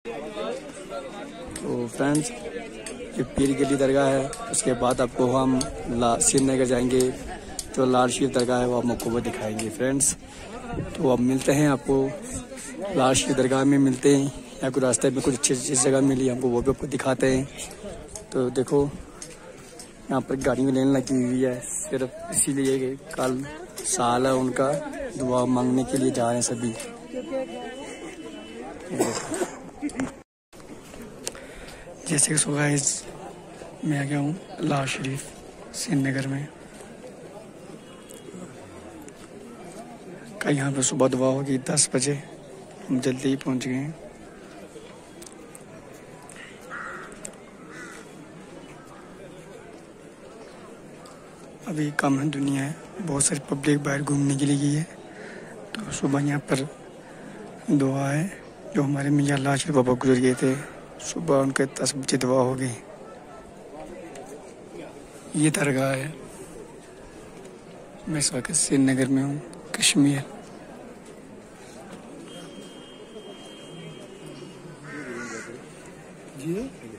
तो फ्रेंड्स, ये पीर गली दरगाह है। उसके बाद आपको हम श्रीनगर जाएंगे, तो लाल शीर दरगाह है, वो हम आपको वो दिखाएंगे फ्रेंड्स। तो अब मिलते हैं आपको लाल शीर दरगाह में मिलते हैं, या कोई रास्ते में कुछ अच्छी जगह मिली हमको वो भी आपको दिखाते हैं। तो देखो यहाँ पर गाड़ी में लाइन लगी हुई है, सिर्फ इसीलिए कि कल साल है उनका, दुआ मांगने के लिए जा रहे हैं सभी। जैसे कि सो गाइस, मैं आ गया हूँ लाल शरीफ श्रीनगर में। कल यहाँ पे सुबह दुआ होगी 10 बजे, हम जल्दी ही पहुँच गए हैं। अभी कम है दुनिया है, बहुत सारी पब्लिक बाहर घूमने के लिए गई है। तो सुबह यहाँ पर दुआ है, जो हमारे मियाँ लाल शरीफ बाबा गुजर गए थे, सुबह उनके 10 बजे दुआ हो गई। ये दरगाह है। मैं इस वक्त श्रीनगर में हूँ, कश्मीर। जी